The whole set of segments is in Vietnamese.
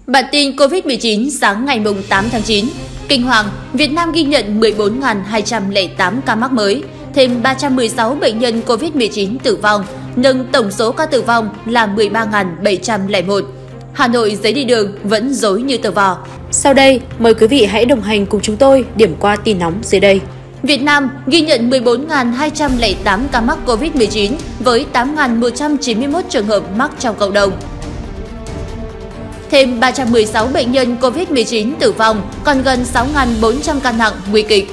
Bản tin Covid-19 sáng ngày 8 tháng 9. Kinh hoàng, Việt Nam ghi nhận 14.208 ca mắc mới, thêm 316 bệnh nhân Covid-19 tử vong, nâng tổng số ca tử vong là 13.701. Hà Nội giấy đi đường vẫn rối như tờ vò. Sau đây, mời quý vị hãy đồng hành cùng chúng tôi điểm qua tin nóng dưới đây. Việt Nam ghi nhận 14.208 ca mắc Covid-19 với 8.191 trường hợp mắc trong cộng đồng. Thêm 316 bệnh nhân Covid-19 tử vong, còn gần 6.400 ca nặng nguy kịch.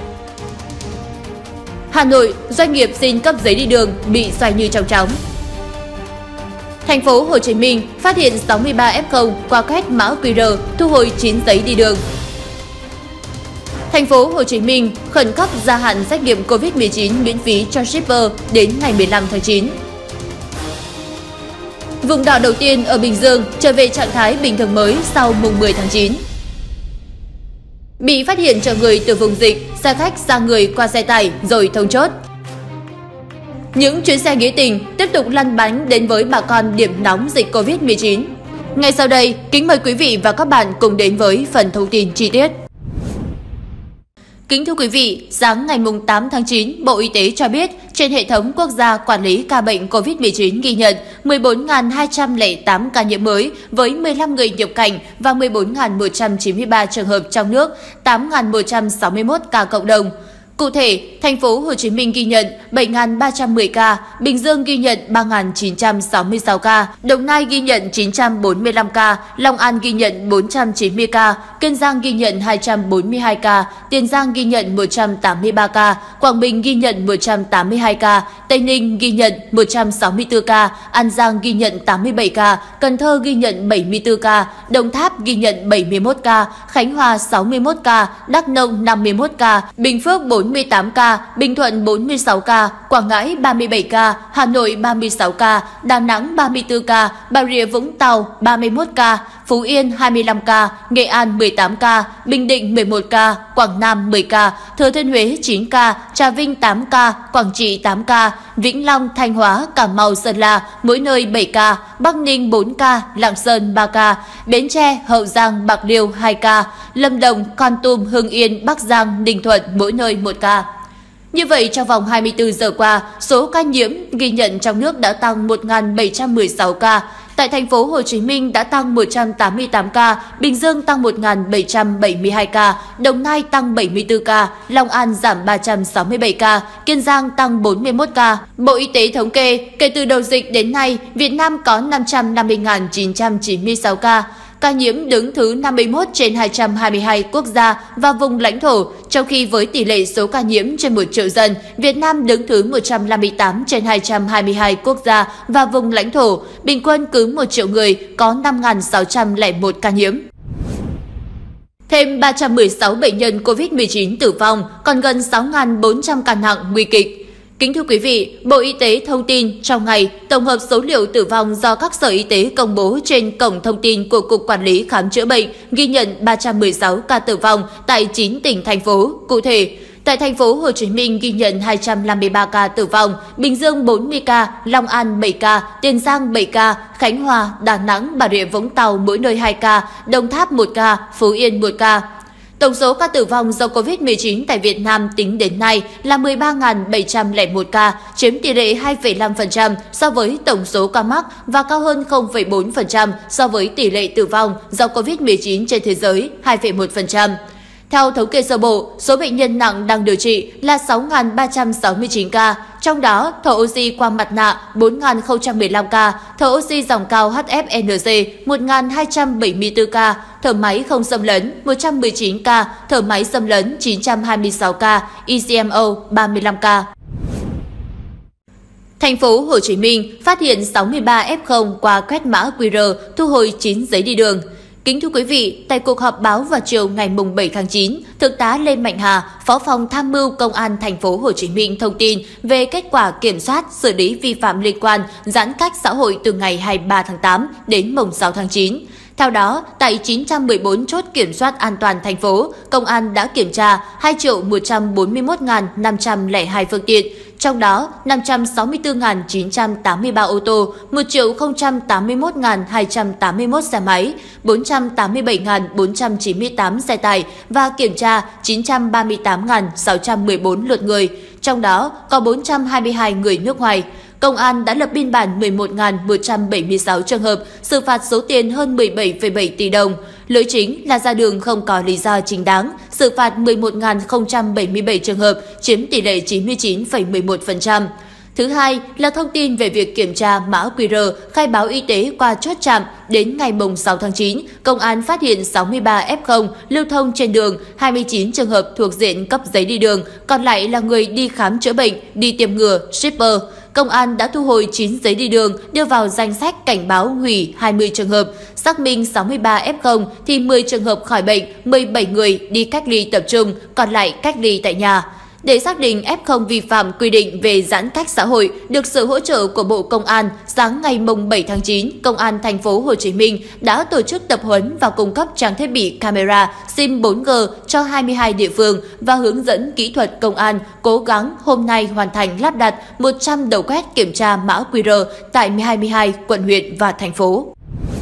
Hà Nội, doanh nghiệp xin cấp giấy đi đường bị xoay như trong chóng. Thành phố Hồ Chí Minh phát hiện 63 F0 qua quét mã QR, thu hồi 9 giấy đi đường. Thành phố Hồ Chí Minh khẩn cấp gia hạn xét nghiệm Covid-19 miễn phí cho shipper đến ngày 15 tháng 9. Vùng đỏ đầu tiên ở Bình Dương trở về trạng thái bình thường mới sau mùng 10 tháng 9. Bị phát hiện chở người từ vùng dịch, xe khách sang người qua xe tải rồi thông chốt. Những chuyến xe nghĩa tình tiếp tục lăn bánh đến với bà con điểm nóng dịch Covid-19. Ngay sau đây, kính mời quý vị và các bạn cùng đến với phần thông tin chi tiết. Kính thưa quý vị, sáng ngày 8 tháng 9, Bộ Y tế cho biết trên hệ thống quốc gia quản lý ca bệnh COVID-19 ghi nhận 14.208 ca nhiễm mới với 15 người nhập cảnh và 14.193 trường hợp trong nước, 8.161 ca cộng đồng. Cụ thể, thành phố Hồ Chí Minh ghi nhận 7.310 ca, Bình Dương ghi nhận 3.966 ca, Đồng Nai ghi nhận 945 ca, Long An ghi nhận 490 ca, Kiên Giang ghi nhận 242 ca, Tiền Giang ghi nhận 183 ca, Quảng Bình ghi nhận 182 ca, Tây Ninh ghi nhận 164 ca, An Giang ghi nhận 87 ca, Cần Thơ ghi nhận 74 ca, Đồng Tháp ghi nhận 71 ca, Khánh Hòa 61 ca, Đắk Nông 51 ca, Bình Phước 48 ca, Bình Thuận 46 ca, Quảng Ngãi 37 ca, Hà Nội 36 ca, Đà Nẵng 34 ca, Bà Rịa Vũng Tàu 31 ca, Phú Yên 25 ca, Nghệ An 18 ca, Bình Định 11 ca, Quảng Nam 10 ca, Thừa Thiên Huế 9 ca, Trà Vinh 8 ca, Quảng Trị 8 ca, Vĩnh Long, Thanh Hóa, Cà Mau, Sơn La mỗi nơi 7 ca, Bắc Ninh 4 ca, Lạng Sơn 3 ca, Bến Tre, Hậu Giang, Bạc Liêu 2 ca, Lâm Đồng, Kon Tum, Hưng Yên, Bắc Giang, Ninh Thuận mỗi nơi 1 ca. Như vậy, trong vòng 24 giờ qua, số ca nhiễm ghi nhận trong nước đã tăng 1.716 ca. Tại thành phố Hồ Chí Minh đã tăng 188 ca, Bình Dương tăng 1.772 ca, Đồng Nai tăng 74 ca, Long An giảm 367 ca, Kiên Giang tăng 41 ca. Bộ Y tế thống kê, kể từ đầu dịch đến nay, Việt Nam có 550.996 ca. Ca nhiễm đứng thứ 51 trên 222 quốc gia và vùng lãnh thổ, trong khi với tỷ lệ số ca nhiễm trên 1 triệu dân, Việt Nam đứng thứ 158 trên 222 quốc gia và vùng lãnh thổ, bình quân cứ 1 triệu người có 5.601 ca nhiễm. Thêm 316 bệnh nhân COVID-19 tử vong, còn gần 6.400 ca nặng nguy kịch. Kính thưa quý vị, Bộ Y tế thông tin trong ngày tổng hợp số liệu tử vong do các sở y tế công bố trên cổng thông tin của Cục Quản lý Khám chữa bệnh ghi nhận 316 ca tử vong tại 9 tỉnh thành phố. Cụ thể, tại thành phố Hồ Chí Minh ghi nhận 253 ca tử vong, Bình Dương 40 ca, Long An 7 ca, Tiền Giang 7 ca, Khánh Hòa, Đà Nẵng, Bà Rịa Vũng Tàu mỗi nơi 2 ca, Đồng Tháp 1 ca, Phú Yên 1 ca. Tổng số ca tử vong do COVID-19 tại Việt Nam tính đến nay là 13.701 ca, chiếm tỷ lệ 2,5% so với tổng số ca mắc và cao hơn 0,4% so với tỷ lệ tử vong do COVID-19 trên thế giới 2,1%. Theo thống kê sơ bộ, số bệnh nhân nặng đang điều trị là 6.369 ca, trong đó thở oxy qua mặt nạ 4.015 ca, thở oxy dòng cao HFNC 1.274 ca, thở máy không xâm lấn 119 ca, thở máy xâm lấn 926 ca, ECMO 35 ca. Thành phố Hồ Chí Minh phát hiện 63 F0 qua quét mã QR, thu hồi 9 giấy đi đường. Kính thưa quý vị, tại cuộc họp báo vào chiều ngày 7 tháng 9, Thượng tá Lê Mạnh Hà, Phó phòng Tham mưu Công an Thành phố Hồ Chí Minh thông tin về kết quả kiểm soát xử lý vi phạm liên quan giãn cách xã hội từ ngày 23 tháng 8 đến mùng 6 tháng 9. Theo đó, tại 914 chốt kiểm soát an toàn thành phố, Công an đã kiểm tra 2.141.502 phương tiện, trong đó 564.983 ô tô, 1.081.281 xe máy, 487.498 xe tải và kiểm tra 938.614 lượt người, trong đó có 422 người nước ngoài. Công an đã lập biên bản 11.176 trường hợp, xử phạt số tiền hơn 17,7 tỷ đồng. Lỗi chính là ra đường không có lý do chính đáng, xử phạt 11.077 trường hợp, chiếm tỷ lệ 99,11%. Thứ hai là thông tin về việc kiểm tra mã QR khai báo y tế qua chốt chạm. Đến ngày 6 tháng 9, Công an phát hiện 63 F0 lưu thông trên đường, 29 trường hợp thuộc diện cấp giấy đi đường, còn lại là người đi khám chữa bệnh, đi tiêm ngừa, shipper. Công an đã thu hồi 9 giấy đi đường, đưa vào danh sách cảnh báo hủy 20 trường hợp, xác minh 63 F0 thì 10 trường hợp khỏi bệnh, 17 người đi cách ly tập trung, còn lại cách ly tại nhà. Để xác định F0 vi phạm quy định về giãn cách xã hội, được sự hỗ trợ của Bộ Công an, sáng ngày 7 tháng 9, Công an thành phố Hồ Chí Minh đã tổ chức tập huấn và cung cấp trang thiết bị camera SIM 4G cho 22 địa phương và hướng dẫn kỹ thuật công an cố gắng hôm nay hoàn thành lắp đặt 100 đầu quét kiểm tra mã QR tại 22 quận huyện và thành phố.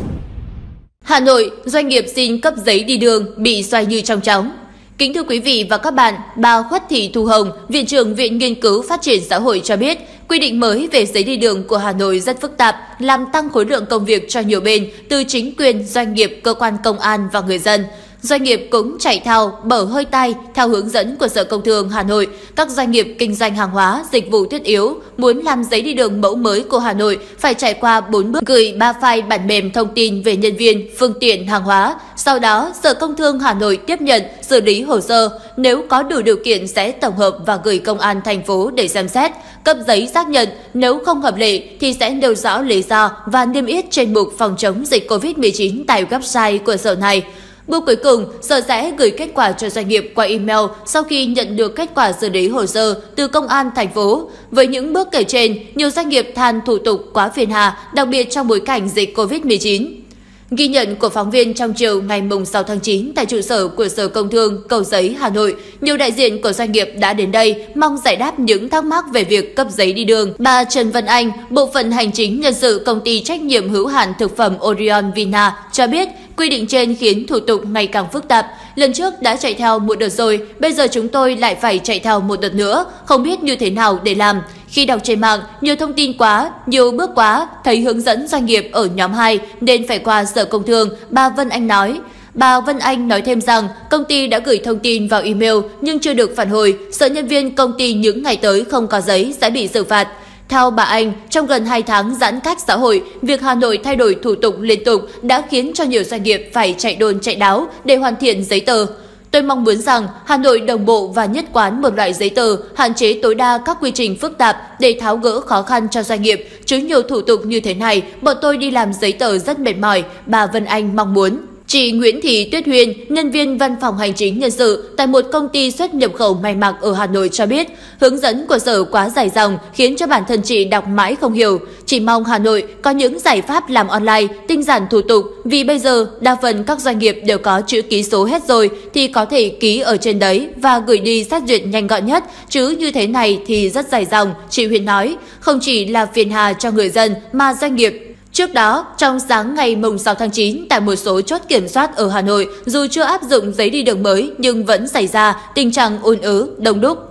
Hà Nội, doanh nghiệp xin cấp giấy đi đường bị xoay như trong chóng. Kính thưa quý vị và các bạn, bà Khuất Thị Thu Hồng, Viện trưởng Viện Nghiên cứu Phát triển Xã hội cho biết, quy định mới về giấy đi đường của Hà Nội rất phức tạp, làm tăng khối lượng công việc cho nhiều bên, từ chính quyền, doanh nghiệp, cơ quan công an và người dân. Doanh nghiệp cũng chạy thao, bở hơi tai theo hướng dẫn của Sở Công Thương Hà Nội. Các doanh nghiệp kinh doanh hàng hóa, dịch vụ thiết yếu muốn làm giấy đi đường mẫu mới của Hà Nội phải trải qua 4 bước: gửi 3 file bản mềm thông tin về nhân viên, phương tiện, hàng hóa. Sau đó, Sở Công Thương Hà Nội tiếp nhận, xử lý hồ sơ. Nếu có đủ điều kiện sẽ tổng hợp và gửi Công an thành phố để xem xét, cấp giấy xác nhận. Nếu không hợp lệ thì sẽ nêu rõ lý do và niêm yết trên mục phòng chống dịch COVID-19 tại website của Sở này. Bước cuối cùng, Sở sẽ gửi kết quả cho doanh nghiệp qua email sau khi nhận được kết quả xử lý hồ sơ từ Công an thành phố. Với những bước kể trên, nhiều doanh nghiệp than thủ tục quá phiền hà, đặc biệt trong bối cảnh dịch COVID-19. Ghi nhận của phóng viên trong chiều ngày 6 tháng 9 tại trụ sở của Sở Công Thương Cầu Giấy, Hà Nội, nhiều đại diện của doanh nghiệp đã đến đây mong giải đáp những thắc mắc về việc cấp giấy đi đường. Bà Trần Vân Anh, Bộ phận Hành chính Nhân sự Công ty Trách nhiệm hữu hạn Thực phẩm Orion Vina cho biết, quy định trên khiến thủ tục ngày càng phức tạp. Lần trước đã chạy theo một đợt rồi, bây giờ chúng tôi lại phải chạy theo một đợt nữa, không biết như thế nào để làm. Khi đọc trên mạng, nhiều thông tin quá, nhiều bước quá, thấy hướng dẫn doanh nghiệp ở nhóm 2 nên phải qua Sở Công Thương, bà Vân Anh nói. Bà Vân Anh nói thêm rằng công ty đã gửi thông tin vào email nhưng chưa được phản hồi, sợ nhân viên công ty những ngày tới không có giấy sẽ bị xử phạt. Theo bà Anh, trong gần 2 tháng giãn cách xã hội, việc Hà Nội thay đổi thủ tục liên tục đã khiến cho nhiều doanh nghiệp phải chạy đôn chạy đáo để hoàn thiện giấy tờ. Tôi mong muốn rằng Hà Nội đồng bộ và nhất quán một loại giấy tờ, hạn chế tối đa các quy trình phức tạp để tháo gỡ khó khăn cho doanh nghiệp. Chứ nhiều thủ tục như thế này, bọn tôi đi làm giấy tờ rất mệt mỏi, bà Vân Anh mong muốn. Chị Nguyễn Thị Tuyết Huyền, nhân viên văn phòng hành chính nhân sự tại một công ty xuất nhập khẩu may mặc ở Hà Nội cho biết, hướng dẫn của Sở quá dài dòng khiến cho bản thân chị đọc mãi không hiểu. Chỉ mong Hà Nội có những giải pháp làm online, tinh giản thủ tục, vì bây giờ đa phần các doanh nghiệp đều có chữ ký số hết rồi thì có thể ký ở trên đấy và gửi đi xét duyệt nhanh gọn nhất, chứ như thế này thì rất dài dòng, chị Huyền nói. Không chỉ là phiền hà cho người dân mà doanh nghiệp. Trước đó, trong sáng ngày 6 tháng 9, tại một số chốt kiểm soát ở Hà Nội, dù chưa áp dụng giấy đi đường mới nhưng vẫn xảy ra tình trạng ùn ứ, đông đúc.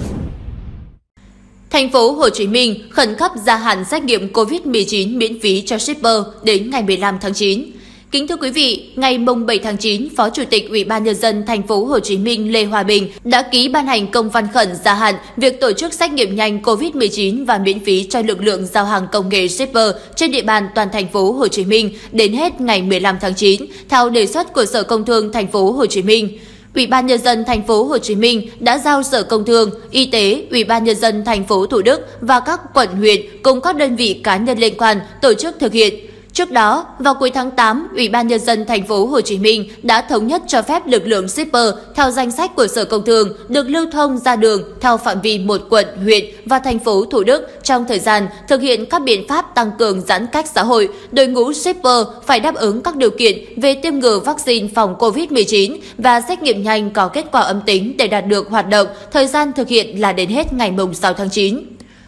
Thành phố Hồ Chí Minh khẩn cấp gia hạn xét nghiệm COVID-19 miễn phí cho shipper đến ngày 15 tháng 9. Kính thưa quý vị, ngày 7 tháng 9, Phó Chủ tịch Ủy ban Nhân dân Thành phố Hồ Chí Minh Lê Hòa Bình đã ký ban hành công văn khẩn gia hạn việc tổ chức xét nghiệm nhanh COVID-19 và miễn phí cho lực lượng giao hàng công nghệ shipper trên địa bàn toàn Thành phố Hồ Chí Minh đến hết ngày 15 tháng 9, theo đề xuất của Sở Công Thương Thành phố Hồ Chí Minh. Ủy ban Nhân dân Thành phố Hồ Chí Minh đã giao Sở Công Thương, Y tế, Ủy ban Nhân dân Thành phố Thủ Đức và các quận huyện cùng các đơn vị cá nhân liên quan tổ chức thực hiện. Trước đó, vào cuối tháng 8, Ủy ban Nhân dân Thành phố Hồ Chí Minh đã thống nhất cho phép lực lượng shipper theo danh sách của Sở Công Thương được lưu thông ra đường theo phạm vi một quận, huyện và thành phố Thủ Đức trong thời gian thực hiện các biện pháp tăng cường giãn cách xã hội. Đội ngũ shipper phải đáp ứng các điều kiện về tiêm ngừa vaccine phòng COVID-19 và xét nghiệm nhanh có kết quả âm tính để đạt được hoạt động. Thời gian thực hiện là đến hết ngày 6 tháng 9.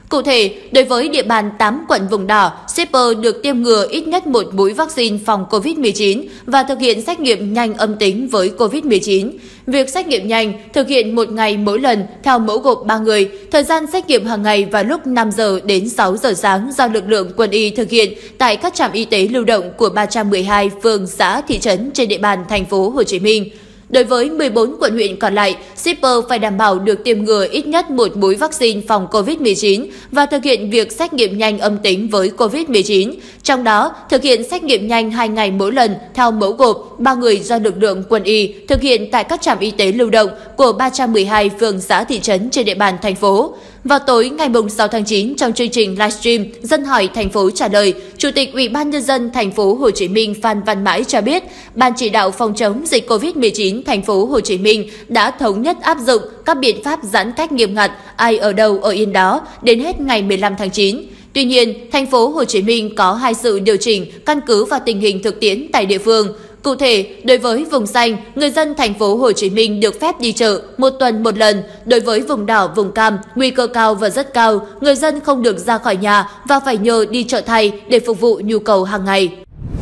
Cụ thể, đối với địa bàn 8 quận vùng đỏ, shipper được tiêm ngừa ít nhất một mũi vaccine phòng COVID-19 và thực hiện xét nghiệm nhanh âm tính với COVID-19. Việc xét nghiệm nhanh thực hiện một ngày mỗi lần theo mẫu gộp 3 người, thời gian xét nghiệm hàng ngày vào lúc 5 giờ đến 6 giờ sáng do lực lượng quân y thực hiện tại các trạm y tế lưu động của 312 phường, xã, thị trấn trên địa bàn thành phố Hồ Chí Minh. Đối với 14 quận huyện còn lại, shipper phải đảm bảo được tiêm ngừa ít nhất một mũi vaccine phòng COVID-19 và thực hiện việc xét nghiệm nhanh âm tính với COVID-19. Trong đó, thực hiện xét nghiệm nhanh 2 ngày mỗi lần theo mẫu gộp 3 người do lực lượng quân y thực hiện tại các trạm y tế lưu động của 312 phường, xã, thị trấn trên địa bàn thành phố. Vào tối ngày 6 tháng 9, trong chương trình livestream Dân hỏi thành phố trả lời, Chủ tịch Ủy ban nhân dân thành phố Hồ Chí Minh Phan Văn Mãi cho biết, Ban chỉ đạo phòng chống dịch COVID-19 thành phố Hồ Chí Minh đã thống nhất áp dụng các biện pháp giãn cách nghiêm ngặt, ai ở đâu ở yên đó đến hết ngày 15 tháng 9. Tuy nhiên, thành phố Hồ Chí Minh có 2 sự điều chỉnh căn cứ vào tình hình thực tiễn tại địa phương. Cụ thể, đối với vùng xanh, người dân thành phố Hồ Chí Minh được phép đi chợ một tuần một lần. Đối với vùng đỏ, vùng cam, nguy cơ cao và rất cao, người dân không được ra khỏi nhà và phải nhờ đi chợ thay để phục vụ nhu cầu hàng ngày.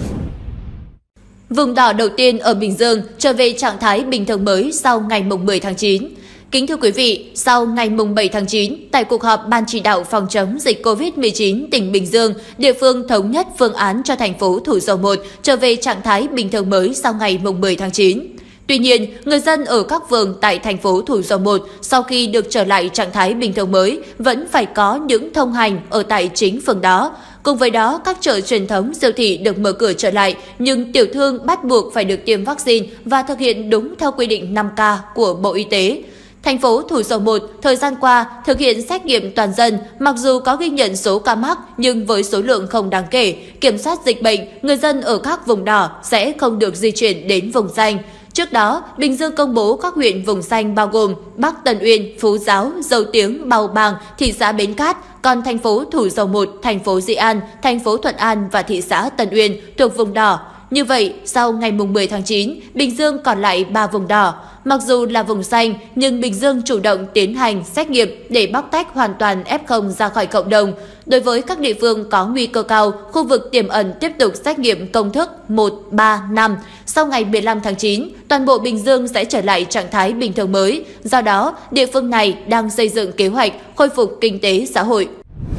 Vùng đỏ đầu tiên ở Bình Dương trở về trạng thái bình thường mới sau ngày 10 tháng 9. Kính thưa quý vị, sau ngày 7 tháng 9, tại cuộc họp Ban chỉ đạo phòng chống dịch COVID-19 tỉnh Bình Dương, địa phương thống nhất phương án cho thành phố Thủ Dầu Một trở về trạng thái bình thường mới sau ngày 10 tháng 9. Tuy nhiên, người dân ở các phường tại thành phố Thủ Dầu Một sau khi được trở lại trạng thái bình thường mới vẫn phải có những thông hành ở tại chính phường đó. Cùng với đó, các chợ truyền thống, siêu thị được mở cửa trở lại, nhưng tiểu thương bắt buộc phải được tiêm vaccine và thực hiện đúng theo quy định 5K của Bộ Y tế. Thành phố Thủ Dầu Một thời gian qua thực hiện xét nghiệm toàn dân, mặc dù có ghi nhận số ca mắc nhưng với số lượng không đáng kể. Kiểm soát dịch bệnh, người dân ở các vùng đỏ sẽ không được di chuyển đến vùng xanh. Trước đó, Bình Dương công bố các huyện vùng xanh bao gồm Bắc Tân Uyên, Phú Giáo, Dầu Tiếng, Bào Bàng, thị xã Bến Cát, còn thành phố Thủ Dầu Một, thành phố Dị An, thành phố Thuận An và thị xã Tân Uyên thuộc vùng đỏ. Như vậy, sau ngày 10 tháng 9, Bình Dương còn lại 3 vùng đỏ. Mặc dù là vùng xanh, nhưng Bình Dương chủ động tiến hành xét nghiệm để bóc tách hoàn toàn F0 ra khỏi cộng đồng. Đối với các địa phương có nguy cơ cao, khu vực tiềm ẩn tiếp tục xét nghiệm công thức 1, 3, 5. Sau ngày 15 tháng 9, toàn bộ Bình Dương sẽ trở lại trạng thái bình thường mới. Do đó, địa phương này đang xây dựng kế hoạch khôi phục kinh tế xã hội.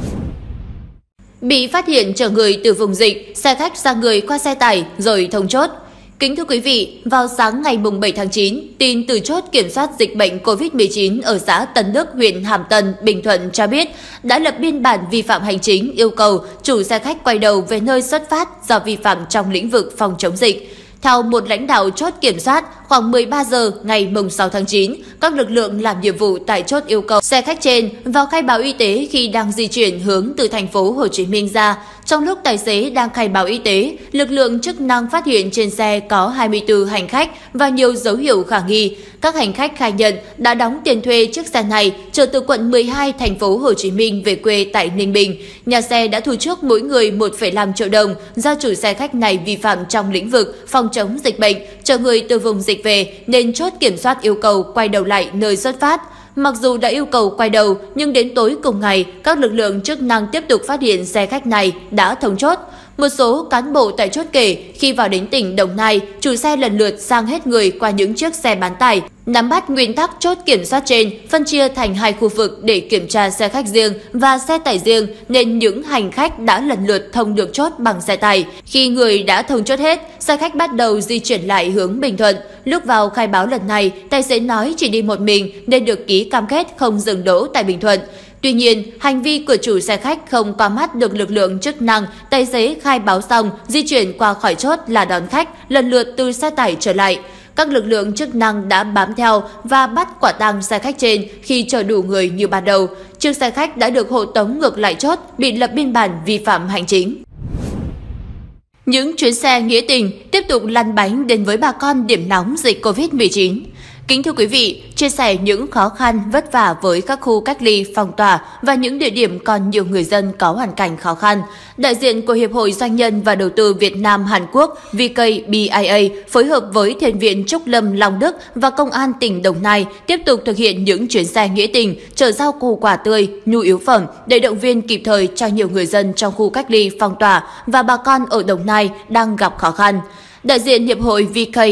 Bị phát hiện chở người từ vùng dịch, xe khách sang người qua xe tải rồi thông chốt. Kính thưa quý vị, vào sáng ngày 7 tháng 9, tin từ chốt kiểm soát dịch bệnh COVID-19 ở xã Tân Đức, huyện Hàm Tân, Bình Thuận cho biết đã lập biên bản vi phạm hành chính yêu cầu chủ xe khách quay đầu về nơi xuất phát do vi phạm trong lĩnh vực phòng chống dịch. Theo một lãnh đạo chốt kiểm soát, khoảng 13 giờ ngày 6 tháng 9, các lực lượng làm nhiệm vụ tại chốt yêu cầu xe khách trên vào khai báo y tế khi đang di chuyển hướng từ thành phố Hồ Chí Minh ra. Trong lúc tài xế đang khai báo y tế, lực lượng chức năng phát hiện trên xe có 24 hành khách và nhiều dấu hiệu khả nghi. Các hành khách khai nhận đã đóng tiền thuê chiếc xe này chở từ quận 12 thành phố Hồ Chí Minh về quê tại Ninh Bình. Nhà xe đã thu trước mỗi người 1,5 triệu đồng do chủ xe khách này vi phạm trong lĩnh vực phòng chống dịch bệnh, chở người từ vùng dịch về nên chốt kiểm soát yêu cầu quay đầu lại nơi xuất phát. Mặc dù đã yêu cầu quay đầu, nhưng đến tối cùng ngày, các lực lượng chức năng tiếp tục phát hiện xe khách này đã thông chốt. Một số cán bộ tại chốt kể, khi vào đến tỉnh Đồng Nai, chủ xe lần lượt sang hết người qua những chiếc xe bán tải. Nắm bắt nguyên tắc chốt kiểm soát trên, phân chia thành 2 khu vực để kiểm tra xe khách riêng và xe tải riêng, nên những hành khách đã lần lượt thông được chốt bằng xe tải. Khi người đã thông chốt hết, xe khách bắt đầu di chuyển lại hướng Bình Thuận. Lúc vào khai báo lần này, tài xế nói chỉ đi một mình nên được ký cam kết không dừng đỗ tại Bình Thuận. Tuy nhiên, hành vi của chủ xe khách không qua mắt được lực lượng chức năng, tài xế khai báo xong, di chuyển qua khỏi chốt là đón khách, lần lượt từ xe tải trở lại. Các lực lượng chức năng đã bám theo và bắt quả tang xe khách trên khi chở đủ người như ban đầu. Chiếc xe khách đã được hộ tống ngược lại chốt, bị lập biên bản vi phạm hành chính. Những chuyến xe nghĩa tình tiếp tục lăn bánh đến với bà con điểm nóng dịch COVID-19. Kính thưa quý vị, chia sẻ những khó khăn, vất vả với các khu cách ly, phong tỏa và những địa điểm còn nhiều người dân có hoàn cảnh khó khăn, đại diện của Hiệp hội Doanh nhân và Đầu tư Việt Nam Hàn Quốc VKBIA phối hợp với Thiền viện Trúc Lâm Long Đức và Công an tỉnh Đồng Nai tiếp tục thực hiện những chuyến xe nghĩa tình chở rau củ quả tươi, nhu yếu phẩm để động viên kịp thời cho nhiều người dân trong khu cách ly, phong tỏa và bà con ở Đồng Nai đang gặp khó khăn. Đại diện Hiệp hội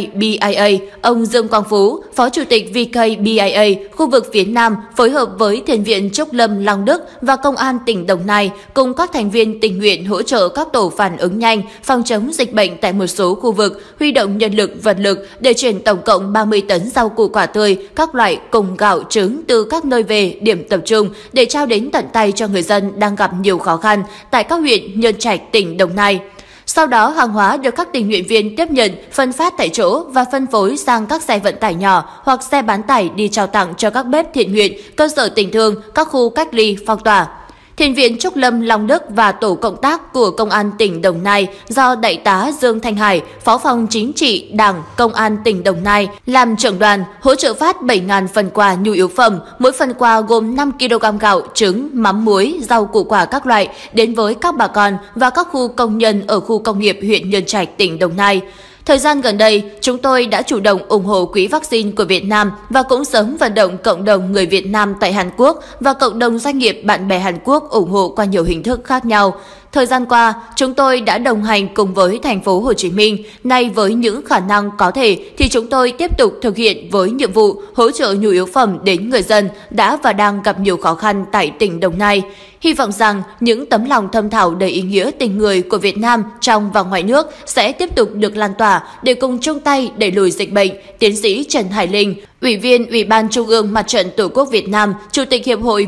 VKBIA, ông Dương Quang Phú, Phó Chủ tịch VKBIA khu vực phía Nam phối hợp với Thiền viện Trúc Lâm Long Đức và Công an tỉnh Đồng Nai cùng các thành viên tình nguyện hỗ trợ các tổ phản ứng nhanh phòng chống dịch bệnh tại một số khu vực, huy động nhân lực, vật lực để chuyển tổng cộng 30 tấn rau củ quả tươi, các loại cùng gạo, trứng từ các nơi về điểm tập trung để trao đến tận tay cho người dân đang gặp nhiều khó khăn tại các huyện Nhân Trạch, tỉnh Đồng Nai. Sau đó, hàng hóa được các tình nguyện viên tiếp nhận, phân phát tại chỗ và phân phối sang các xe vận tải nhỏ hoặc xe bán tải đi trao tặng cho các bếp thiện nguyện, cơ sở tình thương, các khu cách ly, phong tỏa. Thiền viện Trúc Lâm Long Đức và tổ cộng tác của Công an tỉnh Đồng Nai do Đại tá Dương Thanh Hải, Phó phòng Chính trị Đảng Công an tỉnh Đồng Nai làm trưởng đoàn, hỗ trợ phát 7.000 phần quà nhu yếu phẩm, mỗi phần quà gồm 5 kg gạo, trứng, mắm muối, rau củ quả các loại đến với các bà con và các khu công nhân ở khu công nghiệp huyện Nhân Trạch, tỉnh Đồng Nai. Thời gian gần đây, chúng tôi đã chủ động ủng hộ quỹ vaccine của Việt Nam và cũng sớm vận động cộng đồng người Việt Nam tại Hàn Quốc và cộng đồng doanh nghiệp bạn bè Hàn Quốc ủng hộ qua nhiều hình thức khác nhau. Thời gian qua, chúng tôi đã đồng hành cùng với thành phố Hồ Chí Minh. Nay với những khả năng có thể thì chúng tôi tiếp tục thực hiện với nhiệm vụ hỗ trợ nhu yếu phẩm đến người dân đã và đang gặp nhiều khó khăn tại tỉnh Đồng Nai. Hy vọng rằng những tấm lòng thâm thẳm đầy ý nghĩa tình người của Việt Nam trong và ngoài nước sẽ tiếp tục được lan tỏa để cùng chung tay đẩy lùi dịch bệnh. Tiến sĩ Trần Hải Linh, Ủy viên Ủy ban Trung ương Mặt trận Tổ quốc Việt Nam, Chủ tịch Hiệp hội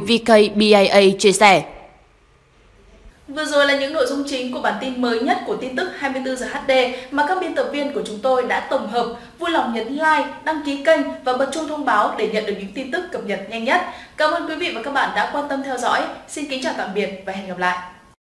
VKBIA chia sẻ. Vừa rồi là những nội dung chính của bản tin mới nhất của tin tức 24 giờ HD mà các biên tập viên của chúng tôi đã tổng hợp. Vui lòng nhấn like, đăng ký kênh và bật chuông thông báo để nhận được những tin tức cập nhật nhanh nhất. Cảm ơn quý vị và các bạn đã quan tâm theo dõi. Xin kính chào tạm biệt và hẹn gặp lại.